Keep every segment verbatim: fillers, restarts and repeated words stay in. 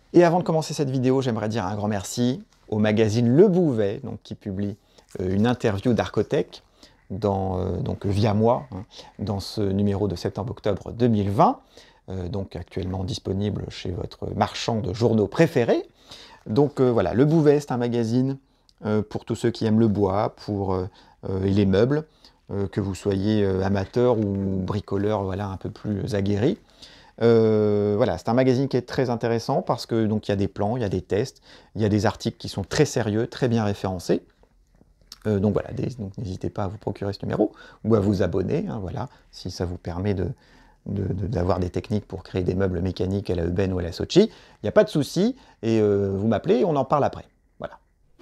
Et avant de commencer cette vidéo, j'aimerais dire un grand merci au magazine Le Bouvet, donc, qui publie euh, une interview d'Arcotech, dans, euh, donc via moi, hein, dans ce numéro de septembre-octobre deux mille vingt, euh, donc actuellement disponible chez votre marchand de journaux préféré. Donc euh, voilà, Le Bouvet, c'est un magazine euh, pour tous ceux qui aiment le bois, pour euh, euh, et les meubles, euh, que vous soyez euh, amateur ou bricoleur, voilà, un peu plus aguerri. Euh, voilà, c'est un magazine qui est très intéressant parce que donc il y a des plans, il y a des tests, il y a des articles qui sont très sérieux, très bien référencés. Euh, donc voilà, donc n'hésitez pas à vous procurer ce numéro ou à vous abonner, hein, voilà, si ça vous permet de, d'avoir de, des techniques pour créer des meubles mécaniques à la Euben ou à la Sochi. Il n'y a pas de souci, et euh, vous m'appelez et on en parle après. Voilà.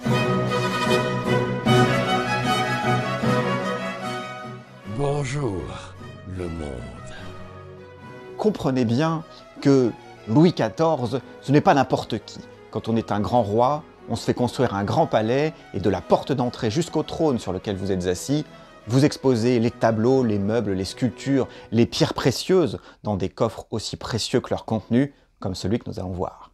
Bonjour, le monde. Comprenez bien que Louis quatorze, ce n'est pas n'importe qui. Quand on est un grand roi, on se fait construire un grand palais, et de la porte d'entrée jusqu'au trône sur lequel vous êtes assis, vous exposez les tableaux, les meubles, les sculptures, les pierres précieuses dans des coffres aussi précieux que leur contenu, comme celui que nous allons voir.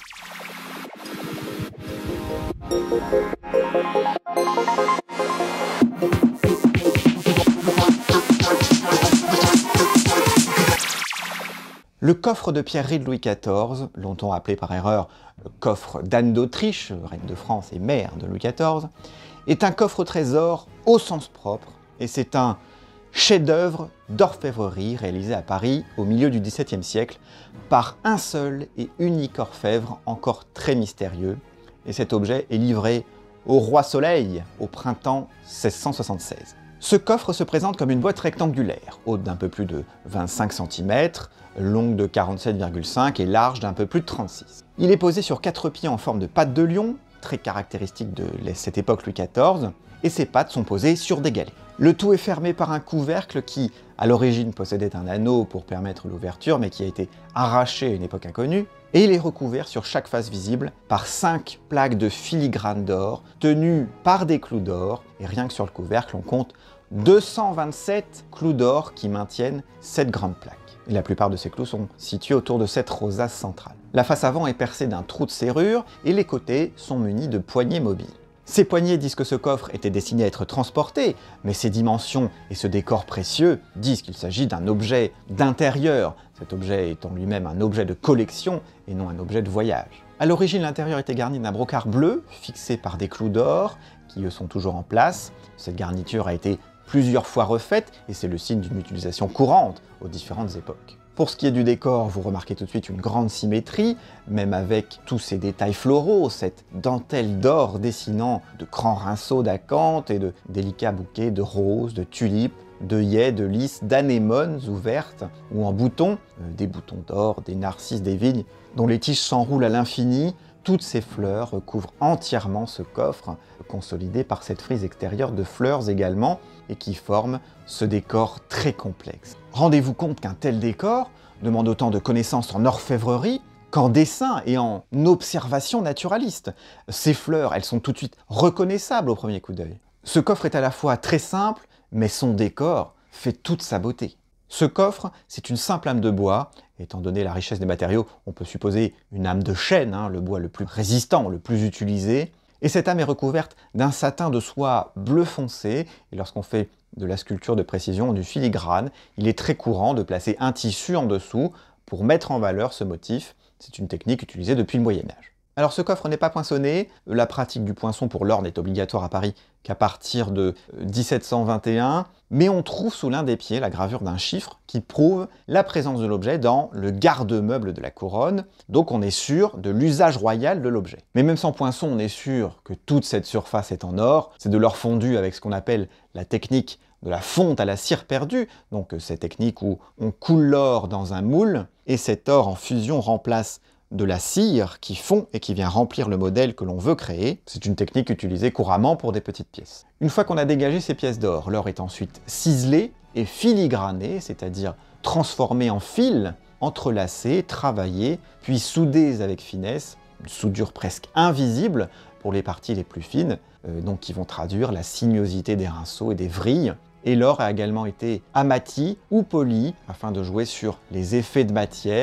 Le coffre de pierrerie de Louis quatorze, longtemps appelé par erreur le coffre d'Anne d'Autriche, reine de France et mère de Louis quatorze, est un coffre-trésor au sens propre, et c'est un chef-d'œuvre d'orfèvrerie réalisé à Paris au milieu du dix-septième siècle par un seul et unique orfèvre encore très mystérieux, et cet objet est livré au roi Soleil au printemps seize cent soixante-seize. Ce coffre se présente comme une boîte rectangulaire, haute d'un peu plus de vingt-cinq centimètres, longue de quarante-sept virgule cinq et large d'un peu plus de trente-six. Il est posé sur quatre pieds en forme de pattes de lion, très caractéristique de cette époque Louis quatorze, et ses pattes sont posées sur des galets. Le tout est fermé par un couvercle qui, à l'origine, possédait un anneau pour permettre l'ouverture, mais qui a été arraché à une époque inconnue, et il est recouvert sur chaque face visible par cinq plaques de filigrane d'or, tenues par des clous d'or, et rien que sur le couvercle, on compte deux cent vingt-sept clous d'or qui maintiennent cette grande plaque. Et la plupart de ces clous sont situés autour de cette rosace centrale. La face avant est percée d'un trou de serrure, et les côtés sont munis de poignées mobiles. Ces poignées disent que ce coffre était destiné à être transporté, mais ses dimensions et ce décor précieux disent qu'il s'agit d'un objet d'intérieur, cet objet étant lui-même un objet de collection et non un objet de voyage. À l'origine, l'intérieur était garni d'un brocart bleu, fixé par des clous d'or, qui eux sont toujours en place. Cette garniture a été plusieurs fois refaite, et c'est le signe d'une utilisation courante aux différentes époques. Pour ce qui est du décor, vous remarquez tout de suite une grande symétrie, même avec tous ces détails floraux, cette dentelle d'or dessinant de grands rinceaux d'acanthe et de délicats bouquets de roses, de tulipes, d'œillets, de lys, d'anémones ouvertes ou en boutons, euh, des boutons d'or, des narcisses, des vignes, dont les tiges s'enroulent à l'infini. Toutes ces fleurs recouvrent entièrement ce coffre, consolidé par cette frise extérieure de fleurs également, et qui forme ce décor très complexe. Rendez-vous compte qu'un tel décor demande autant de connaissances en orfèvrerie qu'en dessin et en observation naturaliste. Ces fleurs, elles sont tout de suite reconnaissables au premier coup d'œil. Ce coffre est à la fois très simple, mais son décor fait toute sa beauté. Ce coffre, c'est une simple âme de bois. Étant donné la richesse des matériaux, on peut supposer une âme de chêne, hein, le bois le plus résistant, le plus utilisé. Et cette âme est recouverte d'un satin de soie bleu foncé, et lorsqu'on fait de la sculpture de précision, du filigrane, il est très courant de placer un tissu en dessous pour mettre en valeur ce motif. C'est une technique utilisée depuis le Moyen-Âge. Alors ce coffre n'est pas poinçonné, la pratique du poinçon pour l'or n'est obligatoire à Paris qu'à partir de dix-sept cent vingt et un, mais on trouve sous l'un des pieds la gravure d'un chiffre qui prouve la présence de l'objet dans le garde-meuble de la couronne, donc on est sûr de l'usage royal de l'objet. Mais même sans poinçon, on est sûr que toute cette surface est en or, c'est de l'or fondu avec ce qu'on appelle la technique de la fonte à la cire perdue, donc cette technique où on coule l'or dans un moule, et cet or en fusion remplace de la cire qui fond et qui vient remplir le modèle que l'on veut créer. C'est une technique utilisée couramment pour des petites pièces. Une fois qu'on a dégagé ces pièces d'or, l'or est ensuite ciselé et filigrané, c'est-à-dire transformé en fils, entrelacé, travaillé, puis soudé avec finesse, une soudure presque invisible pour les parties les plus fines, euh, donc qui vont traduire la sinuosité des rinceaux et des vrilles. Et l'or a également été amati ou poli afin de jouer sur les effets de matière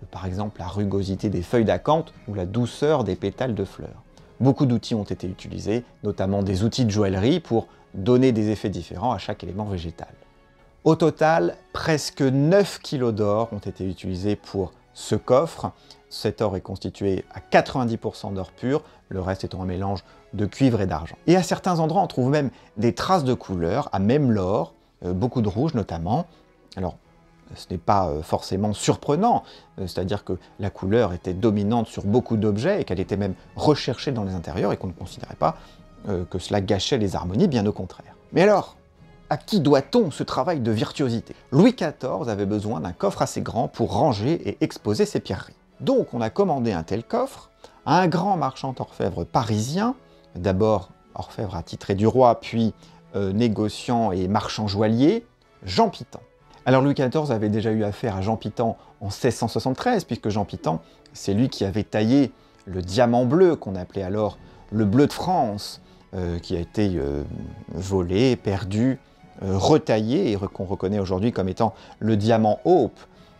par exemple la rugosité des feuilles d'acanthe ou la douceur des pétales de fleurs. Beaucoup d'outils ont été utilisés, notamment des outils de joaillerie pour donner des effets différents à chaque élément végétal. Au total, presque neuf kilos d'or ont été utilisés pour ce coffre. Cet or est constitué à quatre-vingt-dix pour cent d'or pur, le reste étant un mélange de cuivre et d'argent. Et à certains endroits, on trouve même des traces de couleur, à même l'or, euh, beaucoup de rouge notamment. Alors, ce n'est pas euh, forcément surprenant, euh, c'est-à-dire que la couleur était dominante sur beaucoup d'objets et qu'elle était même recherchée dans les intérieurs et qu'on ne considérait pas euh, que cela gâchait les harmonies, bien au contraire. Mais alors, à qui doit-on ce travail de virtuosité? Louis quatorze avait besoin d'un coffre assez grand pour ranger et exposer ses pierreries. Donc on a commandé un tel coffre à un grand marchand orfèvre parisien, d'abord orfèvre attitré du roi, puis euh, négociant et marchand joaillier, Jean Pitan. Alors Louis quatorze avait déjà eu affaire à Jean Pitan en seize cent soixante-treize, puisque Jean Pitan, c'est lui qui avait taillé le diamant bleu, qu'on appelait alors le bleu de France, euh, qui a été euh, volé, perdu, euh, retaillé, et qu'on reconnaît aujourd'hui comme étant le diamant Hope,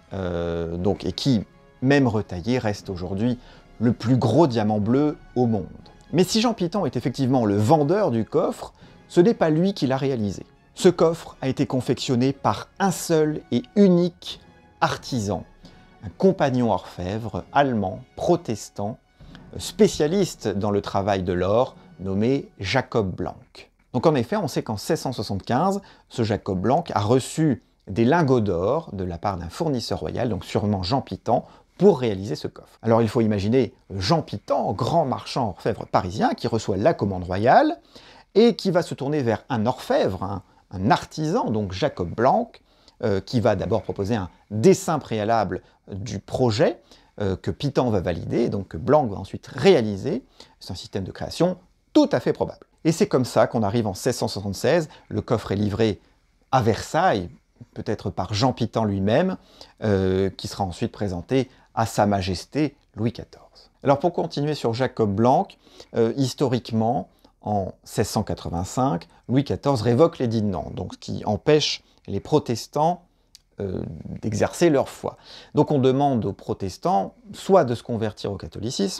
euh, donc, et qui, même retaillé, reste aujourd'hui le plus gros diamant bleu au monde. Mais si Jean Pitan est effectivement le vendeur du coffre, ce n'est pas lui qui l'a réalisé. Ce coffre a été confectionné par un seul et unique artisan, un compagnon orfèvre allemand, protestant, spécialiste dans le travail de l'or, nommé Jacob Blanc. Donc en effet, on sait qu'en seize cent soixante-quinze, ce Jacob Blanc a reçu des lingots d'or de la part d'un fournisseur royal, donc sûrement Jean Pitan, pour réaliser ce coffre. Alors il faut imaginer Jean Pitan, grand marchand orfèvre parisien, qui reçoit la commande royale et qui va se tourner vers un orfèvre, un, un artisan, donc Jacob Blanc, euh, qui va d'abord proposer un dessin préalable du projet euh, que Pitan va valider, et donc que Blanc va ensuite réaliser. C'est un système de création tout à fait probable. Et c'est comme ça qu'on arrive en seize cent soixante-seize, le coffre est livré à Versailles, peut-être par Jean Pitan lui-même, euh, qui sera ensuite présenté à Sa Majesté Louis quatorze. Alors pour continuer sur Jacob Blanc, euh, historiquement, en seize cent quatre-vingt-cinq, Louis quatorze révoque l'édit de Nantes, donc ce qui empêche les protestants euh, d'exercer leur foi. Donc on demande aux protestants soit de se convertir au catholicisme,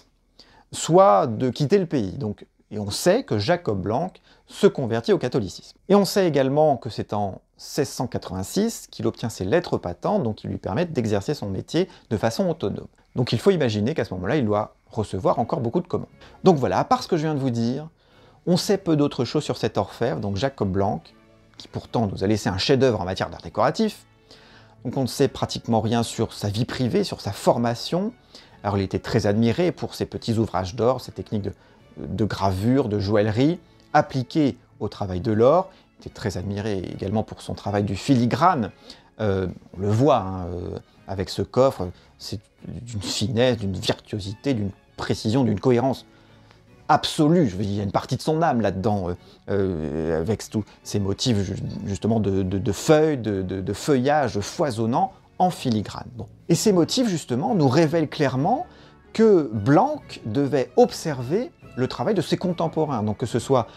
soit de quitter le pays. Donc, et on sait que Jacob Blanc se convertit au catholicisme. Et on sait également que c'est en seize cent quatre-vingt-six qu'il obtient ses lettres patentes, donc qui lui permettent d'exercer son métier de façon autonome. Donc il faut imaginer qu'à ce moment-là, il doit recevoir encore beaucoup de commandes. Donc voilà, à part ce que je viens de vous dire, on sait peu d'autres choses sur cet orfèvre, donc Jacob Blanc, qui pourtant nous a laissé un chef-d'œuvre en matière d'art décoratif. Donc on ne sait pratiquement rien sur sa vie privée, sur sa formation. Alors il était très admiré pour ses petits ouvrages d'or, ses techniques de, de gravure, de joaillerie, appliquées au travail de l'or. Il était très admiré également pour son travail du filigrane. Euh, on le voit hein, euh, avec ce coffre, c'est d'une finesse, d'une virtuosité, d'une précision, d'une cohérence absolue. Je veux dire, il y a une partie de son âme là-dedans, euh, euh, avec tous ces motifs justement de, de, de feuilles, de, de, de feuillage foisonnant en filigrane. Bon. Et ces motifs justement nous révèlent clairement que Blanc devait observer le travail de ses contemporains, donc que ce soit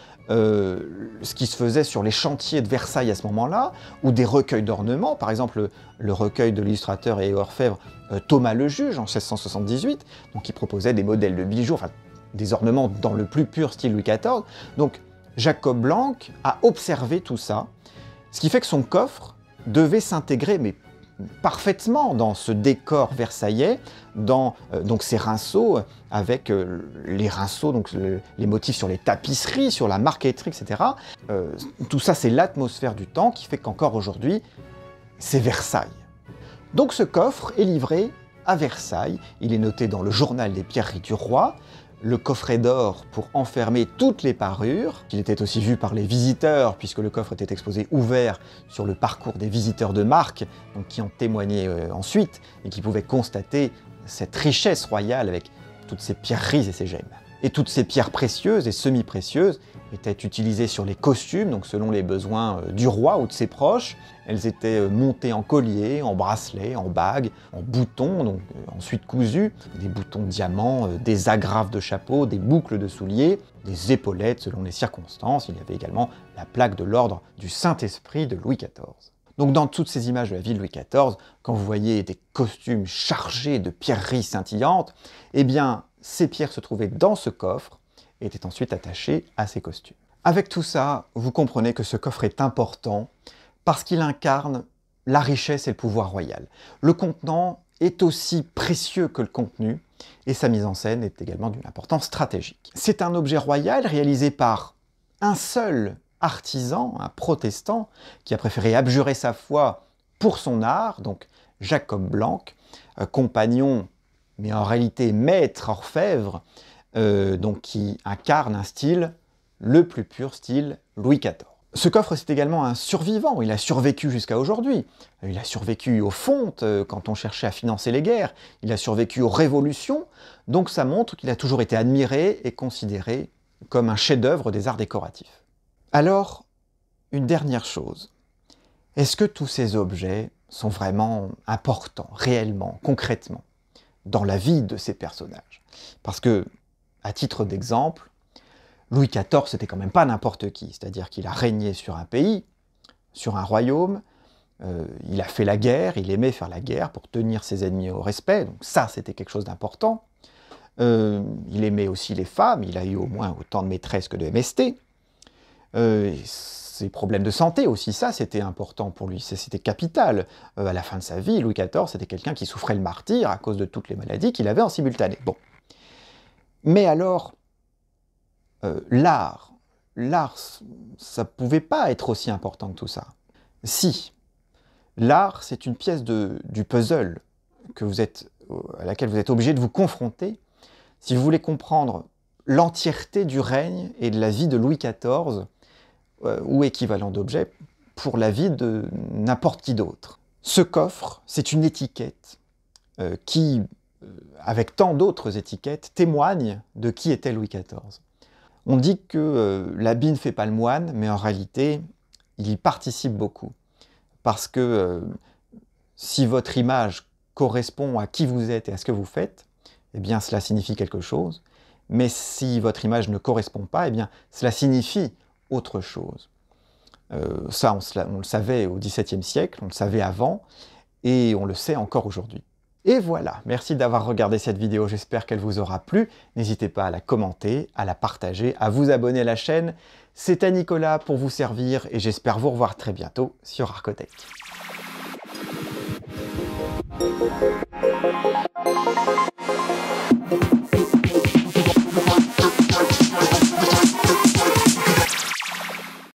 euh, ce qui se faisait sur les chantiers de Versailles à ce moment-là, ou des recueils d'ornements, par exemple le, le recueil de l'illustrateur et orfèvre euh, Thomas le Juge en seize cent soixante-dix-huit, donc qui proposait des modèles de bijoux, enfin des ornements dans le plus pur style Louis quatorze. Donc Jacob Blanc a observé tout ça, ce qui fait que son coffre devait s'intégrer, mais parfaitement dans ce décor versaillais, dans euh, donc ces rinceaux, avec euh, les rinceaux, donc le, les motifs sur les tapisseries, sur la marqueterie, et cetera. Euh, tout ça, c'est l'atmosphère du temps qui fait qu'encore aujourd'hui, c'est Versailles. Donc ce coffre est livré à Versailles, il est noté dans le journal des pierreries du roi, le coffret d'or pour enfermer toutes les parures. Il était aussi vu par les visiteurs, puisque le coffre était exposé ouvert sur le parcours des visiteurs de marque, donc qui en témoignaient euh, ensuite, et qui pouvaient constater cette richesse royale avec toutes ces pierreries et ces gemmes. Et toutes ces pierres précieuses et semi-précieuses étaient utilisées sur les costumes, donc selon les besoins euh, du roi ou de ses proches. Elles étaient euh, montées en collier, en bracelet, en bague, en boutons, donc euh, ensuite cousus, des boutons de diamant, euh, des agrafes de chapeau, des boucles de souliers, des épaulettes selon les circonstances. Il y avait également la plaque de l'ordre du Saint-Esprit de Louis quatorze. Donc dans toutes ces images de la vie de Louis quatorze, quand vous voyez des costumes chargés de pierreries scintillantes, eh bien ces pierres se trouvaient dans ce coffre et étaient ensuite attachées à ces costumes. Avec tout ça, vous comprenez que ce coffre est important parce qu'il incarne la richesse et le pouvoir royal. Le contenant est aussi précieux que le contenu et sa mise en scène est également d'une importance stratégique. C'est un objet royal réalisé par un seul artisan, un protestant, qui a préféré abjurer sa foi pour son art, donc Jacob Blanc, euh, compagnon, mais en réalité maître orfèvre, euh, donc qui incarne un style, le plus pur style Louis quatorze. Ce coffre, c'est également un survivant, il a survécu jusqu'à aujourd'hui. Il a survécu aux fontes, euh, quand on cherchait à financer les guerres, il a survécu aux révolutions, donc ça montre qu'il a toujours été admiré et considéré comme un chef-d'œuvre des arts décoratifs. Alors, une dernière chose, est-ce que tous ces objets sont vraiment importants, réellement, concrètement, dans la vie de ces personnages? Parce que, à titre d'exemple, Louis quatorze, c'était quand même pas n'importe qui, c'est-à-dire qu'il a régné sur un pays, sur un royaume, euh, il a fait la guerre, il aimait faire la guerre pour tenir ses ennemis au respect, donc ça c'était quelque chose d'important. Euh, il aimait aussi les femmes, il a eu au moins autant de maîtresses que de M S T. Euh, ses problèmes de santé aussi, ça c'était important pour lui, c'était capital. Euh, à la fin de sa vie, Louis quatorze c'était quelqu'un qui souffrait le martyre à cause de toutes les maladies qu'il avait en simultané. Bon. Mais alors, euh, l'art, l'art, ça pouvait pas être aussi important que tout ça. Si, l'art c'est une pièce de, du puzzle que vous êtes, à laquelle vous êtes obligé de vous confronter si vous voulez comprendre l'entièreté du règne et de la vie de Louis quatorze, euh, ou équivalent d'objet, pour la vie de n'importe qui d'autre. Ce coffre, c'est une étiquette euh, qui, euh, avec tant d'autres étiquettes, témoigne de qui était Louis quatorze. On dit que euh, l'habit ne fait pas le moine, mais en réalité, il y participe beaucoup. Parce que euh, si votre image correspond à qui vous êtes et à ce que vous faites, eh bien cela signifie quelque chose. Mais si votre image ne correspond pas, eh bien cela signifie autre chose. Euh, ça, on, on le savait au dix-septième siècle, on le savait avant, et on le sait encore aujourd'hui. Et voilà, merci d'avoir regardé cette vidéo, j'espère qu'elle vous aura plu. N'hésitez pas à la commenter, à la partager, à vous abonner à la chaîne. C'était Nicolas pour vous servir, et j'espère vous revoir très bientôt sur Arcotech. Thank you.